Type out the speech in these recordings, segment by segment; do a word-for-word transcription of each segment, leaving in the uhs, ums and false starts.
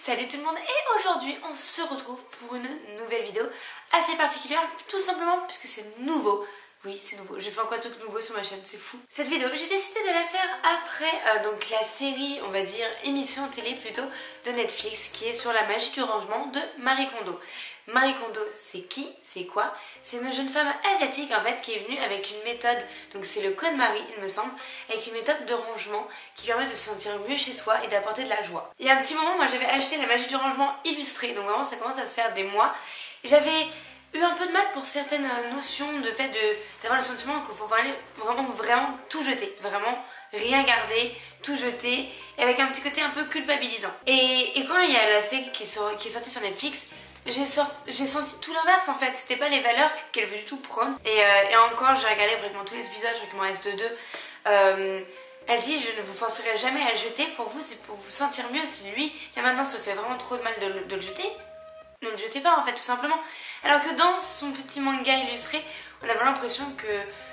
Salut tout le monde, et aujourd'hui on se retrouve pour une nouvelle vidéo assez particulière, tout simplement puisque c'est nouveau. Oui, c'est nouveau, je fais encore un truc nouveau sur ma chaîne, c'est fou. Cette vidéo, j'ai décidé de la faire après euh, donc la série, on va dire, émission télé plutôt, de Netflix, qui est sur la magie du rangement de Marie Kondo. Marie Kondo, c'est qui? C'est quoi? C'est une jeune femme asiatique en fait qui est venue avec une méthode, donc c'est le KonMari il me semble, avec une méthode de rangement qui permet de se sentir mieux chez soi et d'apporter de la joie. Il y a un petit moment, moi j'avais acheté la magie du rangement illustrée, donc vraiment ça commence à se faire des mois. J'avais eu un peu de mal pour certaines notions de fait d'avoir le sentiment qu'il faut vraiment, vraiment, vraiment tout jeter, vraiment rien garder, tout jeter, et avec un petit côté un peu culpabilisant. Et, et quand il y a la série qui est, sur, qui est sortie sur Netflix, j'ai senti tout l'inverse en fait, c'était pas les valeurs qu'elle veut du tout prendre. Et, euh, et encore, j'ai regardé pratiquement tous les épisodes, je crois qu'il m'en reste deux. Euh, elle dit, je ne vous forcerai jamais à jeter, pour vous c'est pour vous sentir mieux. Si lui, là maintenant, ça fait vraiment trop de mal de, de le jeter, ne le jetez pas en fait, tout simplement. Alors que dans son petit manga illustré, on avait l'impression que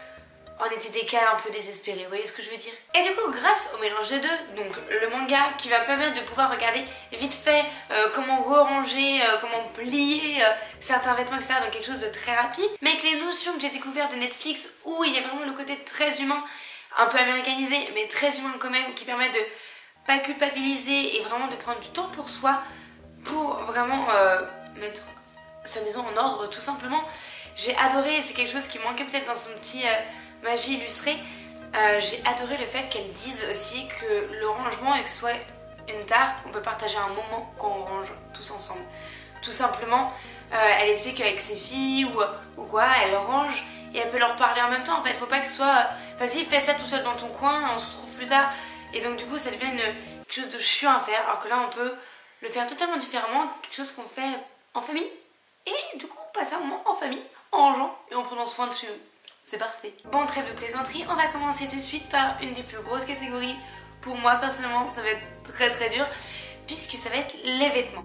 on était des cas un peu désespérés, vous voyez ce que je veux dire? Et du coup, grâce au mélange des deux, donc le manga qui va permettre de pouvoir regarder vite fait euh, comment re-ranger, euh, comment plier euh, certains vêtements, et cetera, donc quelque chose de très rapide, mais avec les notions que j'ai découvertes de Netflix, où il y a vraiment le côté très humain, un peu américanisé, mais très humain quand même, qui permet de pas culpabiliser et vraiment de prendre du temps pour soi, pour vraiment euh, mettre sa maison en ordre, tout simplement. J'ai adoré, c'est quelque chose qui manquait peut-être dans son petit... Euh, magie illustrée, euh, j'ai adoré le fait qu'elle dise aussi que le rangement, et que ce soit une tare, on peut partager un moment quand on range tous ensemble. Tout simplement, euh, elle explique qu'avec ses filles ou, ou quoi, elle range et elle peut leur parler en même temps. En fait, faut pas que ce soit facile, fais ça tout seul dans ton coin, on se retrouve plus tard. Et donc du coup, ça devient une, quelque chose de chiant à faire, alors que là, on peut le faire totalement différemment, quelque chose qu'on fait en famille. Et du coup, passer un moment en famille, en rangeant et en prenant soin de chez nous. C'est parfait. Bon, trêve de plaisanterie, on va commencer tout de suite par une des plus grosses catégories. Pour moi, personnellement, ça va être très très dur, puisque ça va être les vêtements.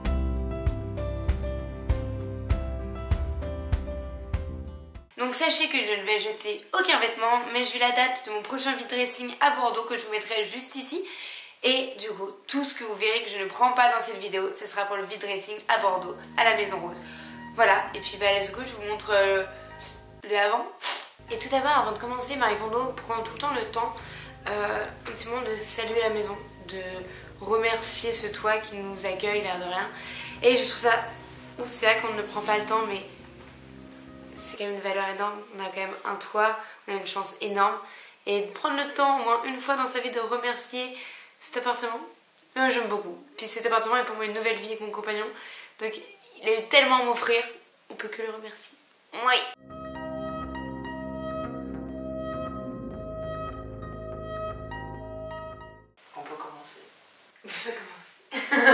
Donc sachez que je ne vais jeter aucun vêtement, mais j'ai eu la date de mon prochain vide dressing à Bordeaux que je vous mettrai juste ici. Et du coup, tout ce que vous verrez que je ne prends pas dans cette vidéo, ce sera pour le vide dressing à Bordeaux, à la Maison Rose. Voilà, et puis bah let's go, je vous montre... Euh, le avant. Et tout d'abord, avant de commencer, Marie Kondo prend tout le temps le temps euh, un petit moment de saluer la maison, de remercier ce toit qui nous accueille l'air de rien. Et je trouve ça ouf, c'est vrai qu'on ne prend pas le temps, mais c'est quand même une valeur énorme. On a quand même un toit, on a une chance énorme, et de prendre le temps au moins une fois dans sa vie de remercier cet appartement, moi j'aime beaucoup. Puis cet appartement est pour moi une nouvelle vie avec mon compagnon, donc il a eu tellement à m'offrir, on peut que le remercier. Oui. Ça commence.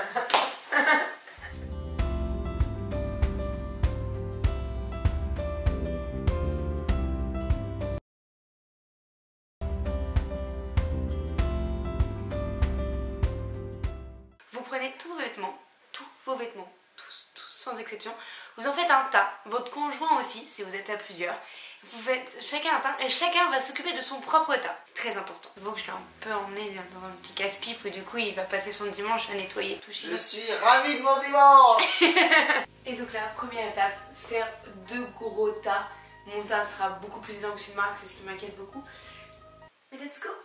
Vous prenez tous vos vêtements, tous vos vêtements, tous, tous sans exception. Vous en faites un tas, votre conjoint aussi si vous êtes à plusieurs. Vous faites chacun un tas et chacun va s'occuper de son propre tas. Très important. Il faut que je l'ai un peu emmené dans un petit casse-pipe et du coup il va passer son dimanche à nettoyer tout chez nous. Je suis ravie de mon dimanche. Et donc la première étape, faire deux gros tas. Mon tas sera beaucoup plus énorme que celui de Marc, c'est ce qui m'inquiète beaucoup. Mais let's go.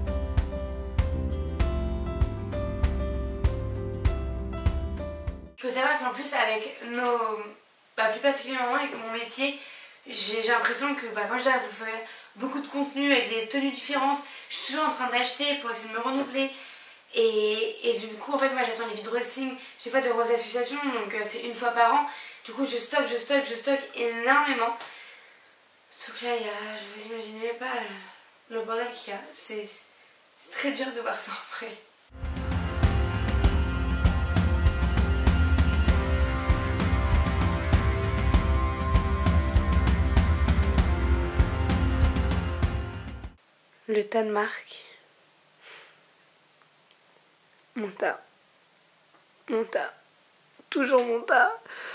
Il faut savoir qu'en plus avec nos... Bah, plus particulièrement avec mon métier, j'ai l'impression que bah, quand je dois vous faire beaucoup de contenu avec des tenues différentes, je suis toujours en train d'acheter pour essayer de me renouveler. Et, et du coup, en fait, moi j'attends les vide dressing, j'ai pas de grosses associations, donc euh, c'est une fois par an. Du coup, je stocke, je stocke, je stocke énormément. Sauf que là, il y a, je vous imagine même pas le, le bordel qu'il y a. C'est très dur de voir ça après. Le tas de Marc. Mon tas. Mon tas. Toujours mon tas.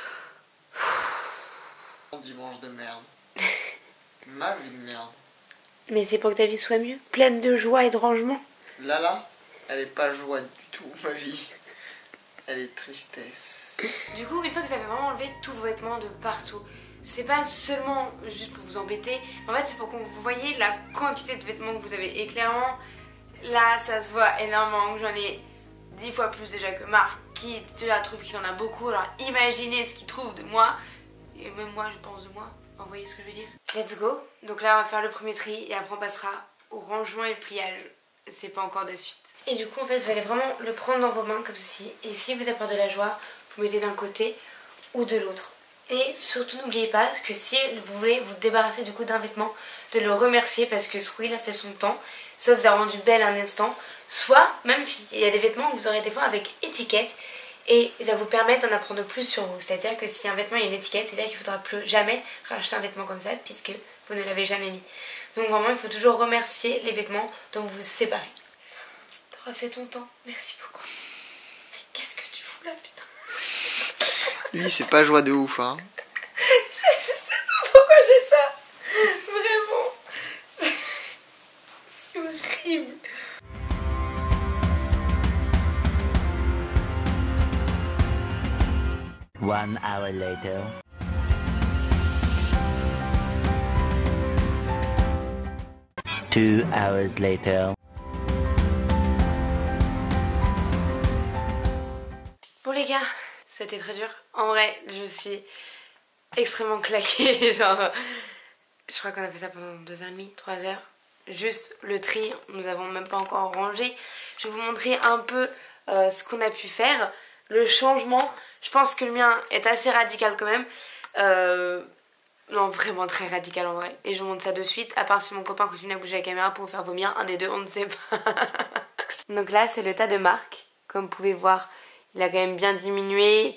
Mon dimanche de merde. Ma vie de merde. Mais c'est pour que ta vie soit mieux, pleine de joie et de rangement. Là, là, elle est pas joie du tout, ma vie. Elle est tristesse. Du coup, une fois que vous avez vraiment enlevé tous vos vêtements de partout, c'est pas seulement juste pour vous embêter, en fait c'est pour que vous voyez la quantité de vêtements que vous avez. Et clairement, là ça se voit énormément, j'en ai dix fois plus déjà que Marc, qui déjà trouve qu'il en a beaucoup, alors imaginez ce qu'il trouve de moi, et même moi je pense de moi, vous voyez ce que je veux dire. Let's go. Donc là on va faire le premier tri et après on passera au rangement et pliage, c'est pas encore de suite. Et du coup en fait vous allez vraiment le prendre dans vos mains comme ceci, et si vous apporte de la joie, vous mettez d'un côté ou de l'autre. Et surtout n'oubliez pas que si vous voulez vous débarrasser du coup d'un vêtement, de le remercier parce que soit il a fait son temps, soit vous a rendu belle un instant, soit même s'il y a des vêtements que vous aurez des fois avec étiquette et il va vous permettre d'en apprendre plus sur vous. C'est-à-dire que si un vêtement a une étiquette, c'est-à-dire qu'il ne faudra plus jamais racheter un vêtement comme ça puisque vous ne l'avez jamais mis. Donc vraiment il faut toujours remercier les vêtements dont vous vous séparez. T'auras fait ton temps, merci beaucoup. Qu'est-ce que tu fous là putain? Lui, c'est pas joie de ouf, hein. je, je sais pas pourquoi je fais ça. Vraiment. C'est horrible. One hour later. Two hours later. Bon les gars, c'était très dur. En vrai, je suis extrêmement claquée. Genre, je crois qu'on a fait ça pendant deux heures et demie, trois heures. Juste le tri, nous avons même pas encore rangé. Je vais vous montrer un peu euh, ce qu'on a pu faire. Le changement, je pense que le mien est assez radical quand même. Euh, non, vraiment très radical en vrai. Et je vous montre ça de suite, à part si mon copain continue à bouger la caméra pour vous faire vomir. Un des deux, on ne sait pas. Donc là, c'est le tas de Marc. Comme vous pouvez voir, il a quand même bien diminué.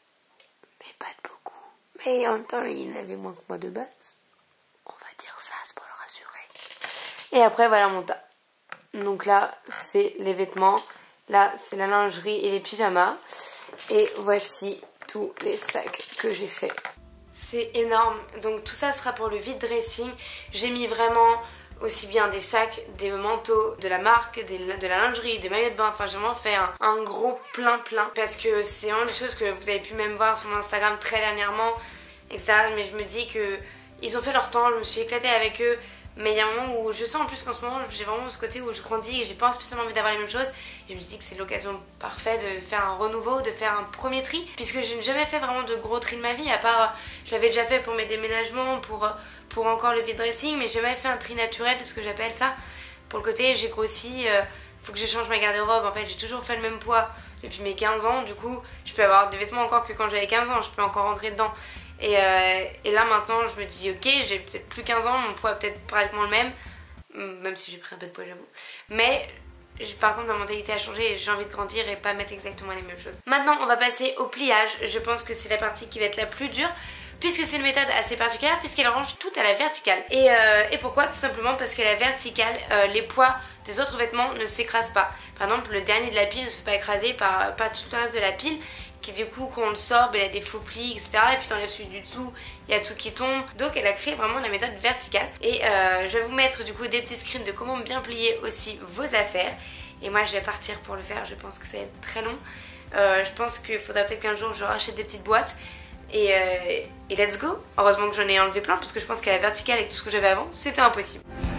Mais pas de beaucoup. Mais en même temps, il avait moins que moi de base. On va dire ça, c'est pour le rassurer. Et après, voilà mon tas. Donc là, c'est les vêtements. Là, c'est la lingerie et les pyjamas. Et voici tous les sacs que j'ai fait. C'est énorme. Donc tout ça sera pour le vide dressing. J'ai mis vraiment aussi bien des sacs, des manteaux, de la marque, des, de la lingerie, des maillots de bain. Enfin, j'ai vraiment fait un, un gros plein plein. Parce que c'est vraiment des choses que vous avez pu même voir sur mon Instagram très dernièrement, et cetera. Mais je me dis que ils ont fait leur temps. Je me suis éclatée avec eux. Mais il y a un moment où je sens en plus qu'en ce moment j'ai vraiment ce côté où je grandis et j'ai pas spécialement envie d'avoir les mêmes choses. Et je me dis que c'est l'occasion parfaite de faire un renouveau, de faire un premier tri. Puisque je n'ai jamais fait vraiment de gros tri de ma vie, à part je l'avais déjà fait pour mes déménagements, pour, pour encore le vide dressing. Mais j'ai jamais fait un tri naturel, de ce que j'appelle ça. Pour le côté j'ai grossi, euh, faut que je change ma garde-robe. En fait j'ai toujours fait le même poids depuis mes quinze ans. Du coup je peux avoir des vêtements encore que quand j'avais quinze ans, je peux encore rentrer dedans. Et, euh, et là maintenant je me dis ok, j'ai peut-être plus quinze ans, mon poids est peut-être pratiquement le même, même si j'ai pris un peu de poids j'avoue, mais par contre ma mentalité a changé et j'ai envie de grandir et pas mettre exactement les mêmes choses. Maintenant on va passer au pliage. Je pense que c'est la partie qui va être la plus dure puisque c'est une méthode assez particulière puisqu'elle range tout à la verticale. Et, euh, et pourquoi? Tout simplement parce que la verticale, euh, les poids des autres vêtements ne s'écrasent pas. Par exemple le dernier de la pile ne se fait pas écraser par, par tout le reste de la pile, qui du coup quand on le sort, ben, il a des faux plis, et cetera. Et puis t'enlèves celui du dessous, il y a tout qui tombe. Donc elle a créé vraiment la méthode verticale. Et euh, je vais vous mettre du coup des petits screens de comment bien plier aussi vos affaires. Et moi je vais partir pour le faire, je pense que ça va être très long. Euh, je pense qu'il faudra peut-être qu'un jour je rachète des petites boîtes. Et, euh, et let's go. Heureusement que j'en ai enlevé plein parce que je pense qu'à la verticale avec tout ce que j'avais avant, c'était impossible.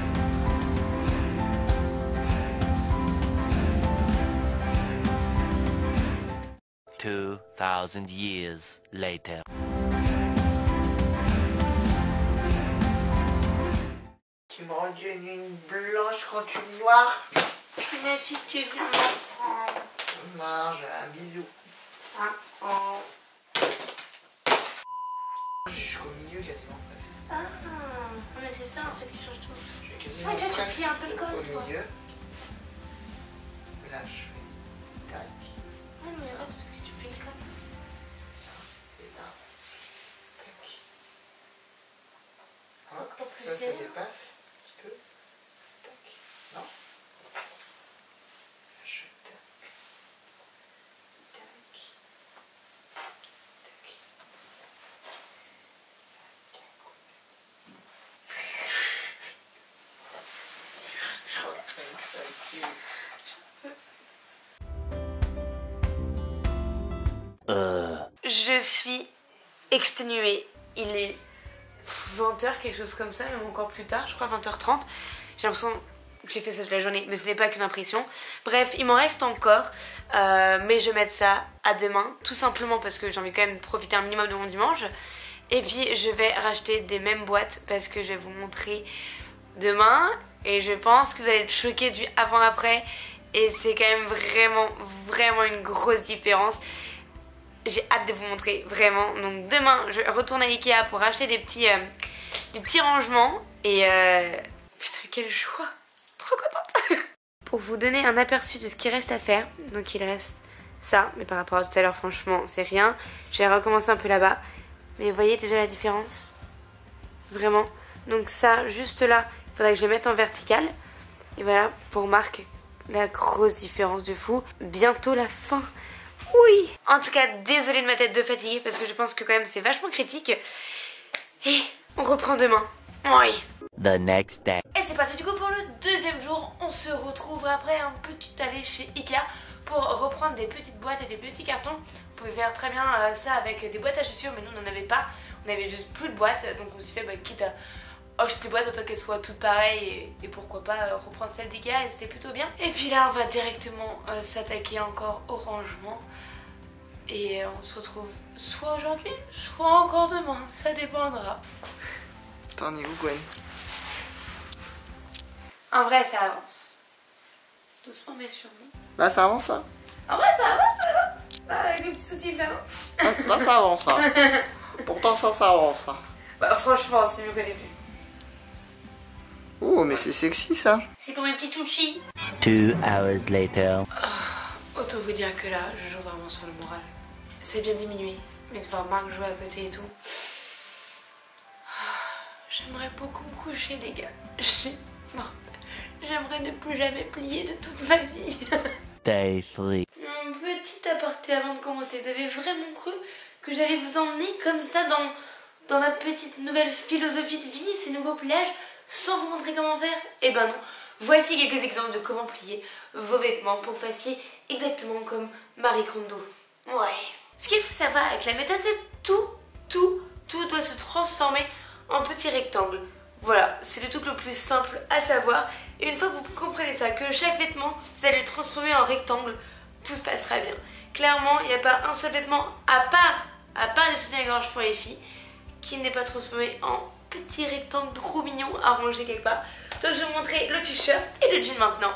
Two thousand years later. Tu me rends une ligne blanche quand tu es noire. Mais si tu viens m'apprendre. Mange un bisou. Ah, oh. Jusqu'au milieu quasiment presque. Ah, mais c'est ça en fait qui change tout. Je suis quasiment Ouais, toi tu presque plies un peu le col au toi. milieu. Là je fais tac. Ouais, mais là c'est parce que tu plies le col. Ça. Et là. Tac. Hop, Encore plus ça, ça serré. dépasse un petit peu. Tac. Non. Là, je fais tac. Tac. Tac. Euh. Je suis exténuée. Il est vingt heures, quelque chose comme ça, même encore plus tard, je crois vingt heures trente. J'ai l'impression que j'ai fait ça toute la journée, mais ce n'est pas qu'une impression. Bref, il m'en reste encore, euh, mais je vais mettre ça à demain, tout simplement parce que j'ai envie quand même de profiter un minimum de mon dimanche. Et puis je vais racheter des mêmes boîtes parce que je vais vous montrer demain. Et je pense que vous allez être choqués du avant-après. Et c'est quand même vraiment, vraiment une grosse différence. J'ai hâte de vous montrer, vraiment. Donc demain, je retourne à Ikea pour acheter des petits, euh, des petits rangements. Et euh... putain, quelle joie! Trop contente! Pour vous donner un aperçu de ce qu'il reste à faire. Donc il reste ça, mais par rapport à tout à l'heure, franchement, c'est rien. J'ai recommencé un peu là-bas. Mais vous voyez déjà la différence? Vraiment. Donc ça, juste là, il faudrait que je le mette en vertical. Et voilà, pour Marc, la grosse différence de fou. Bientôt la fin. Oui. En tout cas, désolée de ma tête de fatiguée parce que je pense que quand même c'est vachement critique. Et on reprend demain. Oui. The next day. Et c'est parti du coup pour le deuxième jour. On se retrouve après un petit aller chez Ikea pour reprendre des petites boîtes et des petits cartons. Vous pouvez faire très bien euh, ça avec des boîtes à chaussures, mais nous on n'en avait pas. On avait juste plus de boîtes, donc on s'est fait bah, quitte à acheter des boîtes autant qu'elles soient toutes pareilles et, et pourquoi pas euh, reprendre celle d'Ikea, et c'était plutôt bien. Et puis là on va directement euh, s'attaquer encore au rangement. Et euh, on se retrouve soit aujourd'hui, soit encore demain, ça dépendra. T'en es où, Gwen? En vrai ça avance. Doucement mais sûrement. Là, ça avance, là? En vrai ça avance là. Avec le petit soutif là, non? Là, là, ça avance, là. Pourtant, ça, ça avance, là. Bah franchement, c'est mieux qu'au début. Oh, mais c'est sexy, ça. C'est pour mes petits chouchis. Two hours later. Oh, autant vous dire que là, je joue vraiment sur le moral. C'est bien diminué, mais de voir Marc jouer à côté et tout. J'aimerais beaucoup me coucher, les gars. J'aimerais ne plus jamais plier de toute ma vie. Day three. Un petit aparté avant de commencer. Vous avez vraiment cru que j'allais vous emmener comme ça dans, dans ma petite nouvelle philosophie de vie, ces nouveaux pliages, sans vous montrer comment faire? Eh ben non. Voici quelques exemples de comment plier vos vêtements pour que vous fassiez exactement comme Marie Kondo. Ouais. Ce qu'il faut savoir avec la méthode, c'est tout, tout, tout doit se transformer en petits rectangles. Voilà, c'est le truc le plus simple à savoir. Et une fois que vous comprenez ça, que chaque vêtement, vous allez le transformer en rectangle, tout se passera bien. Clairement, il n'y a pas un seul vêtement, à part, à part les soutiens-gorge pour les filles, qui n'est pas transformé en petit rectangle trop mignon à ranger quelque part. Donc je vais vous montrer le t-shirt et le jean maintenant.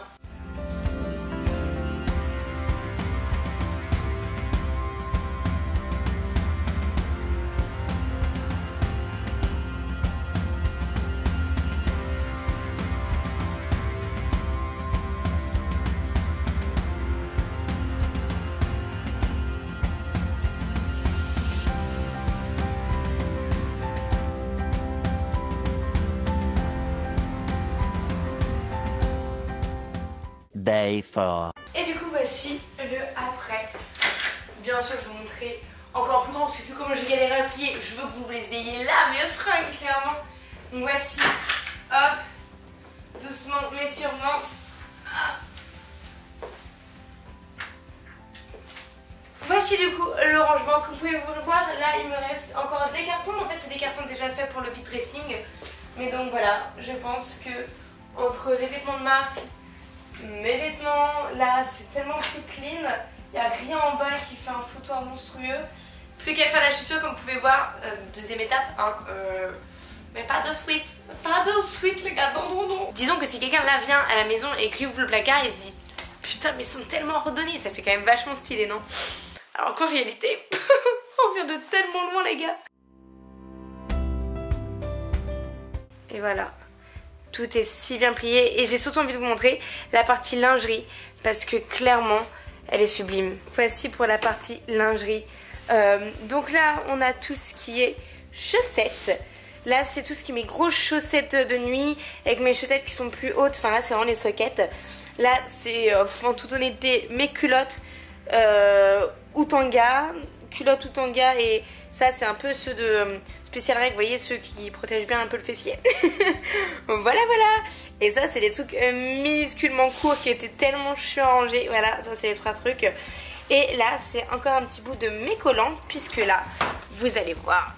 Day four. Et du coup voici le après. Bien sûr je vais vous montrer encore plus grand parce que vu comment j'ai galéré à le plier, je veux que vous les ayez là, mes fringues clairement. Donc voici, hop, doucement mais sûrement. Voici du coup le rangement, comme vous pouvez vous le voir, là il me reste encore des cartons. En fait c'est des cartons déjà faits pour le vide dressing. Mais donc voilà, je pense que entre les vêtements de Marc, mes vêtements, là c'est tellement plus clean, il n'y a rien en bas qui fait un foutoir monstrueux. Plus qu'à faire la chaussure comme vous pouvez voir, euh, deuxième étape, hein, euh, mais pas de suite, pas de suite les gars, non non non. Disons que si quelqu'un là vient à la maison et qu'il ouvre le placard, il se dit putain mais ils sont tellement ordonnés, ça fait quand même vachement stylé non? Alors qu'en réalité, on vient de tellement loin les gars. Et voilà. Tout est si bien plié et j'ai surtout envie de vous montrer la partie lingerie parce que clairement elle est sublime. Voici pour la partie lingerie. Euh, donc là on a tout ce qui est chaussettes. Là c'est tout ce qui est mes grosses chaussettes de nuit avec mes chaussettes qui sont plus hautes. Enfin là c'est vraiment les soquettes. Là c'est euh, en toute honnêteté mes culottes euh, Outanga, culottes Outanga et ça c'est un peu ceux de euh, Special Reg, vous voyez ceux qui protègent bien un peu le fessier. Voilà voilà. Et ça c'est des trucs euh, minusculement courts qui étaient tellement chiants à ranger. Voilà ça c'est les trois trucs. Et là c'est encore un petit bout de mes collants, puisque là vous allez voir,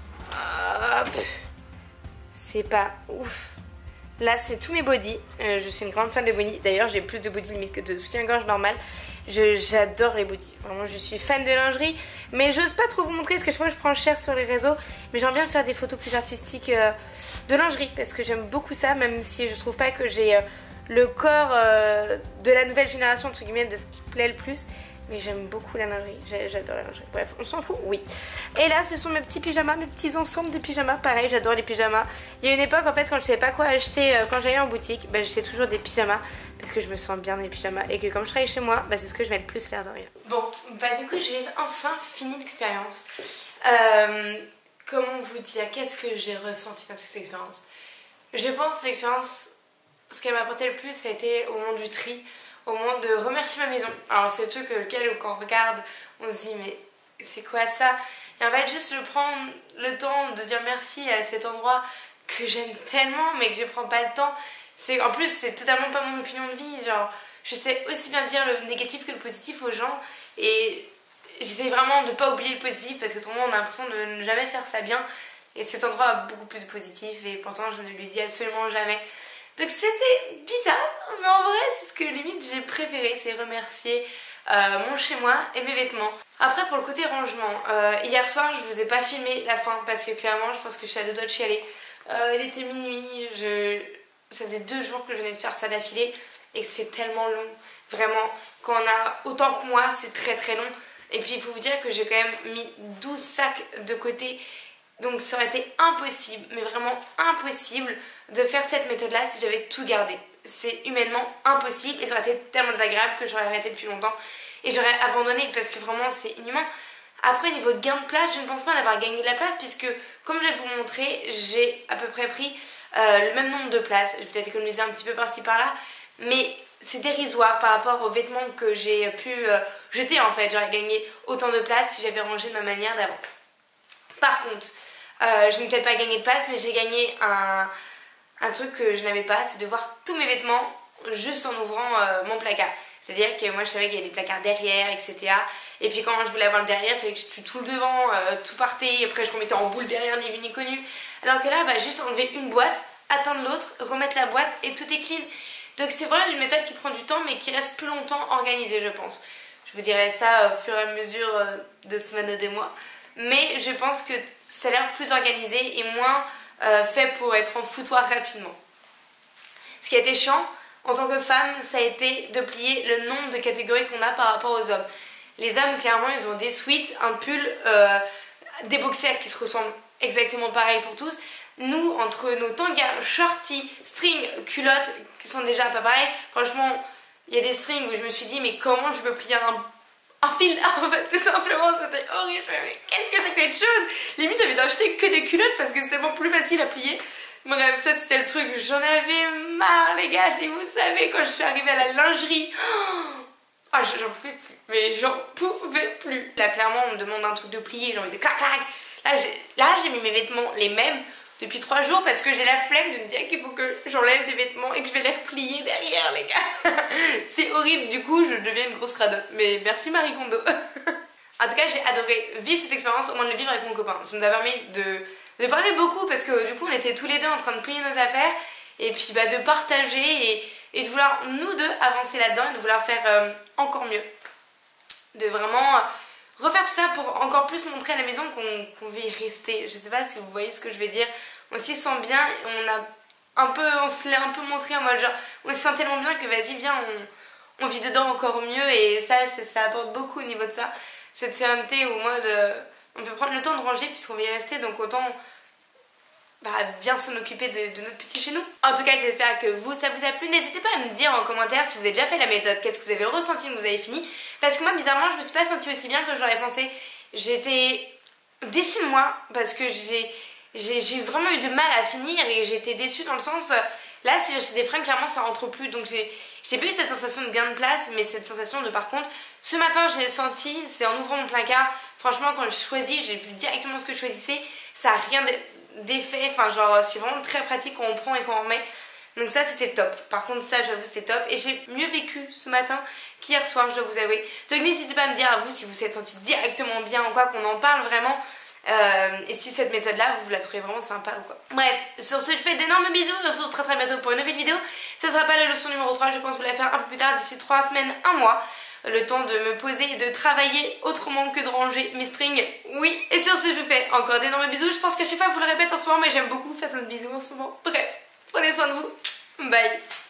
c'est pas ouf. Là c'est tous mes bodys, euh, je suis une grande fan de bodys. D'ailleurs j'ai plus de bodys limite que de soutien-gorge normal. J'adore les bodys, vraiment je suis fan de lingerie. Mais j'ose pas trop vous montrer parce que je crois que je prends cher sur les réseaux. Mais j'aimerais bien faire des photos plus artistiques euh, de lingerie, parce que j'aime beaucoup ça. Même si je trouve pas que j'ai euh, le corps euh, de la nouvelle génération entre guillemets, de ce qui plaît le plus. Mais j'aime beaucoup la lingerie, j'adore la lingerie. Bref, on s'en fout, oui. Et là, ce sont mes petits pyjamas, mes petits ensembles de pyjamas. Pareil, j'adore les pyjamas. Il y a une époque, en fait, quand je savais pas quoi acheter euh, quand j'allais en boutique, bah, j'achetais toujours des pyjamas parce que je me sens bien dans les pyjamas. Et que comme je travaille chez moi, bah, c'est ce que je mets le plus, l'air de rien. Bon, bah du coup, j'ai enfin fini l'expérience. Euh, comment vous dire, qu'est-ce que j'ai ressenti dans cette expérience? Je pense que l'expérience, ce qu'elle m'a apporté le plus, ça a été au moment du tri. Au moment de remercier ma maison. Alors c'est le truc lequel quand on regarde on se dit mais c'est quoi ça? Et en fait juste je prends le temps de dire merci à cet endroit que j'aime tellement mais que je prends pas le temps. C'est en plus c'est totalement pas mon opinion de vie, genre je sais aussi bien dire le négatif que le positif aux gens et j'essaie vraiment de pas oublier le positif parce que tout le monde on a l'impression de ne jamais faire ça bien et cet endroit a beaucoup plus de positif et pourtant je ne lui dis absolument jamais. Donc c'était bizarre, mais en vrai c'est ce que limite j'ai préféré, c'est remercier euh, mon chez moi et mes vêtements. Après pour le côté rangement, euh, hier soir je vous ai pas filmé la fin parce que clairement je pense que je suis à deux doigts de chialer. Euh, il était minuit, je... ça faisait deux jours que je venais de faire ça d'affilée et c'est tellement long. Vraiment, quand on a autant que moi c'est très très long. Et puis il faut vous dire que j'ai quand même mis douze sacs de côté. Donc ça aurait été impossible, mais vraiment impossible de faire cette méthode-là si j'avais tout gardé. C'est humainement impossible et ça aurait été tellement désagréable que j'aurais arrêté depuis longtemps et j'aurais abandonné parce que vraiment c'est inhumain. Après niveau de gain de place, je ne pense pas en avoir gagné de la place puisque comme je vais vous montrer, j'ai à peu près pris euh, le même nombre de places. Je vais peut-être économiser un petit peu par-ci par-là, mais c'est dérisoire par rapport aux vêtements que j'ai pu euh, jeter en fait. J'aurais gagné autant de place si j'avais rangé de ma manière d'avant. Par contre, euh, je n'ai peut-être pas gagné de place, mais j'ai gagné un, un truc que je n'avais pas, c'est de voir tous mes vêtements juste en ouvrant euh, mon placard. C'est-à-dire que moi je savais qu'il y avait des placards derrière, et cetera. Et puis quand je voulais avoir le derrière, il fallait que je tue tout le devant, euh, tout partait, et après je remettais en boule derrière, ni vu ni connu. Alors que là, bah, juste enlever une boîte, atteindre l'autre, remettre la boîte et tout est clean. Donc c'est vraiment une méthode qui prend du temps, mais qui reste plus longtemps organisée, je pense. Je vous dirai ça au fur et à mesure euh, de semaines et des mois. Mais je pense que ça a l'air plus organisé et moins euh, fait pour être en foutoir rapidement. Ce qui a été chiant en tant que femme, ça a été de plier le nombre de catégories qu'on a par rapport aux hommes. Les hommes, clairement, ils ont des sweats, un pull, euh, des boxers qui se ressemblent exactement pareil pour tous. Nous, entre nos tangas, shorties, strings, culottes qui sont déjà pas pareils, franchement, il y a des strings où je me suis dit mais comment je peux plier un un fil en fait, tout simplement, c'était horrible. Mais qu'est-ce que c'est que cette chose? Limite j'avais d'acheter que des culottes parce que c'était tellement plus facile à plier. Bref, ça c'était le truc, j'en avais marre les gars, si vous savez, quand je suis arrivée à la lingerie, oh, j'en pouvais plus, mais j'en pouvais plus. Là clairement on me demande un truc de plier, j'ai envie de clac clac. Là j'ai mis mes vêtements les mêmes depuis trois jours parce que j'ai la flemme de me dire qu'il faut que j'enlève des vêtements et que je vais les replier derrière les gars. C'est horrible, du coup je deviens une grosse cradotte. Mais merci Marie Kondo. En tout cas j'ai adoré vivre cette expérience, au moins de le vivre avec mon copain. Ça nous a permis de, de parler beaucoup parce que du coup on était tous les deux en train de plier nos affaires. Et puis bah, de partager et, et de vouloir nous deux avancer là-dedans et de vouloir faire euh, encore mieux. De vraiment... Euh, refaire tout ça pour encore plus montrer à la maison qu'on qu'on veut y rester. Je sais pas si vous voyez ce que je vais dire. On s'y sent bien, on a un peu, on se l'est un peu montré en mode genre, on se sent tellement bien que vas-y viens, on, on vit dedans encore mieux et ça, ça, ça apporte beaucoup au niveau de ça. Cette sérénité au mode, euh, on peut prendre le temps de ranger puisqu'on va y rester, donc autant bah, bien s'en occuper de, de notre petit chez nous. En tout cas j'espère que vous, ça vous a plu. N'hésitez pas à me dire en commentaire si vous avez déjà fait la méthode, qu'est-ce que vous avez ressenti quand vous avez fini. Parce que moi bizarrement je me suis pas sentie aussi bien que je l'aurais pensé. J'étais déçue de moi parce que j'ai j'ai vraiment eu de mal à finir et j'ai été déçue dans le sens, là si j'achète des fringues clairement ça rentre plus, donc j'ai pas eu cette sensation de gain de place mais cette sensation de par contre, ce matin je l'ai senti, c'est en ouvrant mon placard, franchement quand je choisis, j'ai vu directement ce que je choisissais, ça a rien d'effet, enfin genre c'est vraiment très pratique quand on prend et quand on remet. Donc ça c'était top, par contre ça j'avoue c'était top et j'ai mieux vécu ce matin qu'hier soir, je dois vous avouer. Donc n'hésitez pas à me dire à vous si vous vous êtes senti directement bien ou quoi, qu'on en parle vraiment. Euh, et si cette méthode là vous la trouvez vraiment sympa ou quoi. Bref, sur ce je fais d'énormes bisous, on se retrouve très très bientôt pour une nouvelle vidéo. Ça sera pas la leçon numéro trois, je pense vous la faire un peu plus tard, d'ici trois semaines, un mois. Le temps de me poser et de travailler autrement que de ranger mes strings. Oui, et sur ce je vous fais encore d'énormes bisous. Je pense qu'à chaque fois je vous le répète en ce moment, mais j'aime beaucoup faire plein de bisous en ce moment. Bref, prenez soin de vous, bye.